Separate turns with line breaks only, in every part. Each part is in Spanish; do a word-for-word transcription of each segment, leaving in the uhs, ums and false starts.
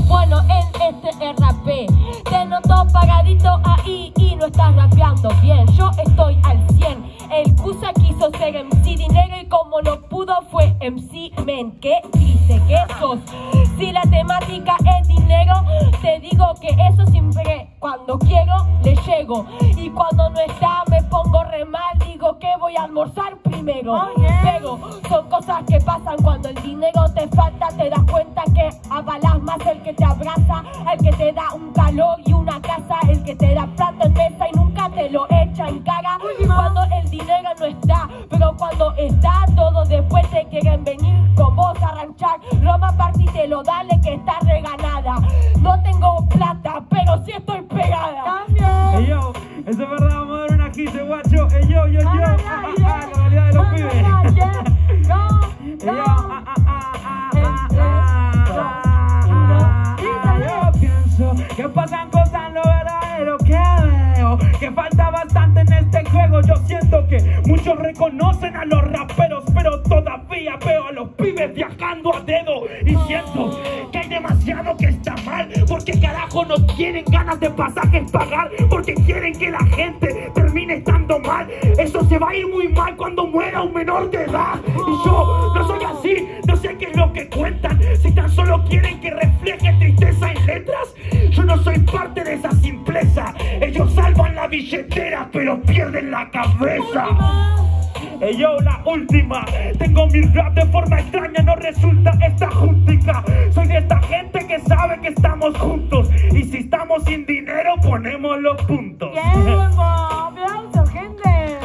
bueno en este R A P. Te noto paradito ahí y no estás rapeando bien. Yo estoy al cien. El Cusa quiso ser M C Dinero y como no pudo fue M C Men. ¿Qué dice? ¿Qué sos? Si la temática es dinero, te digo que eso siempre cuando quiero le llego. Y cuando no está me pongo re mal, digo que voy a almorzar primero. Oh, yeah. Pero son cosas que pasan cuando el dinero te falta. Te das cuenta que avalas más el que te abraza, el que te da un calor y una casa, el que te da plato en mesa y nunca te lo echa en cara. Cuando el dinero no está, pero cuando está todo después te quieren venir con vos a ranchar. Roma partítelo, dale que está reganada. No tengo plata, pero sí estoy pegada.
Ey yo, eso es verdad, vamos a dar una quise, guacho. Ey yo, yo, yo, ah, ah, ah, la realidad de los pibes. Ey yo, ah, ah, ah, ah, ah, ah, yo pienso que pasan cosas lo verdadero que veo, que falta bastante en este juego. Yo siento que muchos reconocen a los raperos, pero todavía veo a los pibes viajando a dedo. Y siento que hay demasiado que está mal, porque carajo no tienen ganas de pasajes pagar, porque quieren que la gente termine estando mal. Eso se va a ir muy mal cuando muera un menor de edad. Y yo no soy así, no sé qué es lo que cuentan. Si tan solo quieren que refleje tristeza en letras, yo no soy parte de esa simpleza. Ellos salvan la billetera pero pierden la cabeza. Ey yo, la última. Tengo mi rap de forma extraña, no resulta esta justica. Soy de esta gente que sabe que estamos juntos, y si estamos sin dinero ponemos los puntos.
¡Tiempo! ¡Aplauso, gente!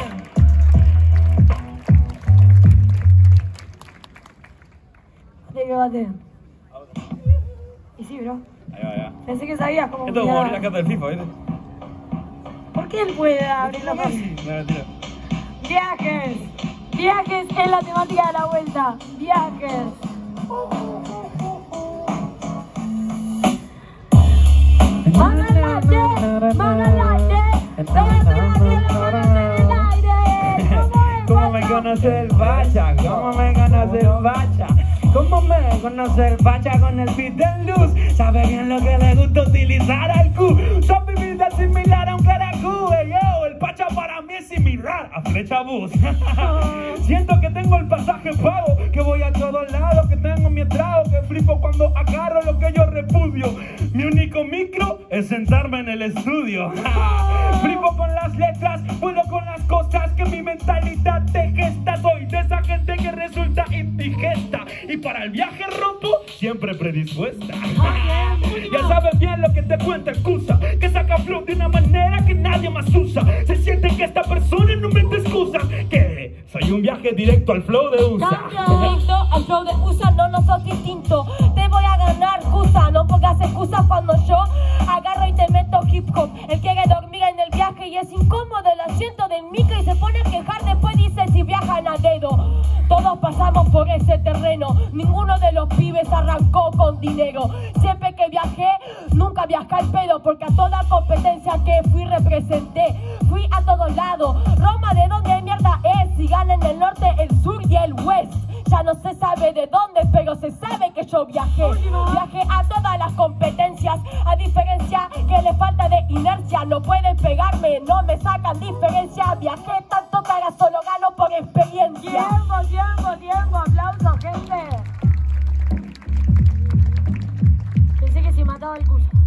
¿De qué bate? Y sí, bro.
Ahí va, ya.
Pensé que sabías cómo.
Esto es como abrir la carta del FIFA, ¿viste?
¿Por qué él puede abrir la carta?
No, mentira.
Viajes. Viajes es la temática de la vuelta. Viajes. ¡Mano al aire! ¡Mano al aire!
¿Cómo me conoce el bacha? ¿Cómo me conoce el bacha? ¿Cómo me conoce el bacha con el beat de luz? Sabe bien lo que le gusta utilizar al Q. Son mi vida similar a un caracú. Hey, yo, el bacha para mí es similar a Flecha Bus. Siento que tengo el pasaje pago, que voy a todos lados, que tengo mi estrado, que flipo cuando agarro lo que yo repudio. Mi único micro es sentarme en el estudio. Flipo con las letras, vuelo con las cosas que mi mentalidad te gesta. Soy de esa gente que resulta indigesta y para el viaje roto siempre predispuesta. Ya sabes bien lo que te cuenta excusa, que saca flow de una manera que nadie más usa. Se siente que esta persona no me excusa, que soy un viaje directo al flow de U S A.
Directo al flow de U S A, no, no sos distinto. Te voy a ganar, Cusa, no pongas excusas cuando yo agarro y te meto hip hop. El que quiere dormir en el viaje y es incómodo el asiento del micro y se pone a quejar, después dice si viajan a dedo. Todos pasamos por ese terreno, ninguno de los pibes arrancó con dinero. Siempre que viajé, nunca viajé al pedo, porque a toda competencia que fui representé. Fui a todos lados. Roma, ¿de dónde mierda es? Si ganan el norte, el sur y el west. Ya no se sabe de dónde, pero se sabe que yo viajé. Viajé a todas las competencias, a diferencia que le falta de inercia. No pueden pegarme, no me sacan diferencia. Viajé tanto que ahora solo gano por experiencia.
Tiempo, tiempo, tiempo. Aplausos, gente. Pensé que se mataba el culo.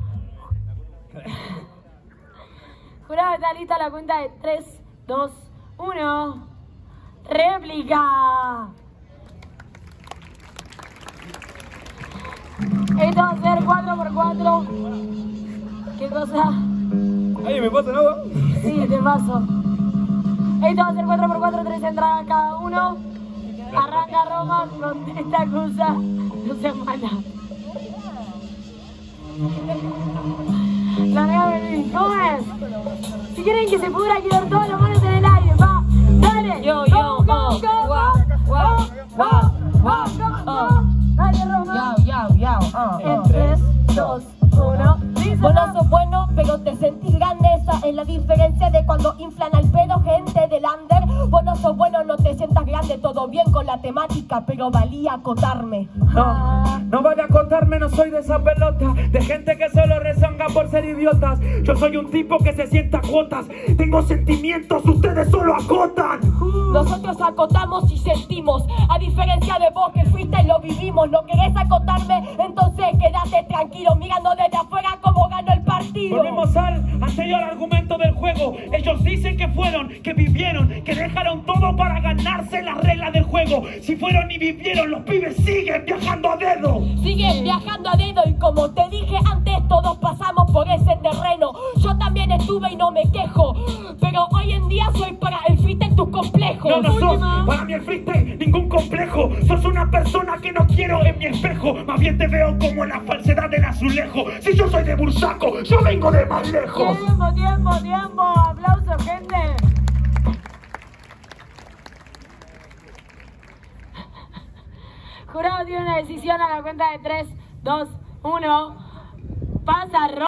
Jurado, está lista la cuenta de tres, dos, uno. Réplica. Esto va a ser cuatro por cuatro. ¿Qué cosa?
Ay, ¿me pasa agua?
Sí, te paso. Esto va a ser cuatro por cuatro, tres entradas cada uno. Arranca Roma con esta cosa. No se mala. Largame, ¿cómo es? Si quieren que se pudra, quiero todas las manos en el aire. Va, dale.
Yo, yo,
go, go,
oh,
go,
wow,
go,
wow,
go,
wow,
go,
wow,
go, go,
oh.
Dale, Roma.
Yao, yao, yao, oh,
En
oh.
tres, dos, uno.
Vos no sos bueno, pero te sentís grande. Esa es la diferencia de cuando inflan al pedo gente del under. Vos no sos bueno, no te sientas grande, todo bien con la temática, pero valía acotarme.
No, no vale acotarme, no soy de esa pelota, de gente que solo rezonga por ser idiotas. Yo soy un tipo que se sienta a cuotas, tengo sentimientos, ustedes solo acotan.
Nosotros acotamos y sentimos, a diferencia de vos que fuiste y lo vivimos. No querés acotarme, entonces quédate tranquilo, mirando desde afuera cómo ganó el partido.
Volvemos al anterior argumento del juego. Ellos dicen que fueron, que vivieron, que dejaron todo para ganarse las reglas del juego. Si fueron y vivieron, los pibes siguen viajando a dedo.
Siguen viajando a dedo y como te dije antes, todos pasamos por ese terreno. Yo también estuve y no me quejo, pero hoy en día soy para el freestyle tus complejos.
No, no sos para mí el freestyle ningún complejo. Sos una persona que no quiero en mi espejo. Más bien te veo como la falsedad del azulejo. Si yo soy de Bursaco, yo vengo de más lejos.
Tiempo, tiempo, tiempo. Aplausos, gente. Jurado tiene una decisión a la cuenta de tres, dos, uno. Pasa, Ro.